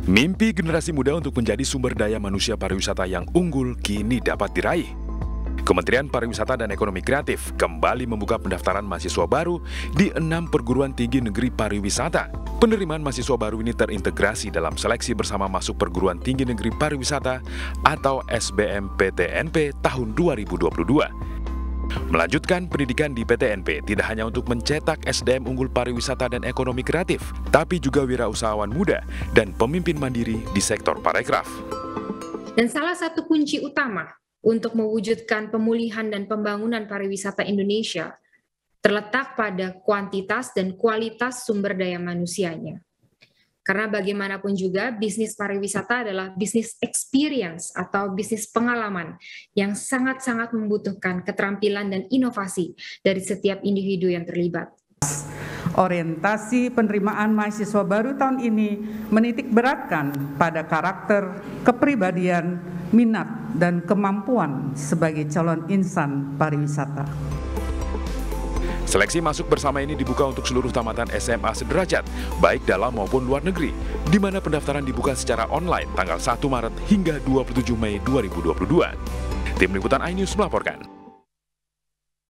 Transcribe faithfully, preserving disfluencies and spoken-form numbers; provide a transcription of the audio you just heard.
Mimpi generasi muda untuk menjadi sumber daya manusia pariwisata yang unggul kini dapat diraih. Kementerian Pariwisata dan Ekonomi Kreatif kembali membuka pendaftaran mahasiswa baru di enam perguruan tinggi negeri pariwisata. Penerimaan mahasiswa baru ini terintegrasi dalam seleksi bersama masuk perguruan tinggi negeri pariwisata atau S B M P T N P tahun dua ribu dua puluh dua. Melanjutkan pendidikan di P T N P tidak hanya untuk mencetak S D M unggul pariwisata dan ekonomi kreatif, tapi juga wirausahawan muda dan pemimpin mandiri di sektor parekraf. Dan salah satu kunci utama untuk mewujudkan pemulihan dan pembangunan pariwisata Indonesia terletak pada kuantitas dan kualitas sumber daya manusianya. Karena bagaimanapun juga bisnis pariwisata adalah bisnis experience atau bisnis pengalaman yang sangat-sangat membutuhkan keterampilan dan inovasi dari setiap individu yang terlibat. Orientasi penerimaan mahasiswa baru tahun ini menitik beratkan pada karakter, kepribadian, minat, dan kemampuan sebagai calon insan pariwisata. Seleksi masuk bersama ini dibuka untuk seluruh tamatan S M A sederajat, baik dalam maupun luar negeri, di mana pendaftaran dibuka secara online tanggal satu Maret hingga dua puluh tujuh Mei dua ribu dua puluh dua. Tim Liputan iNews melaporkan.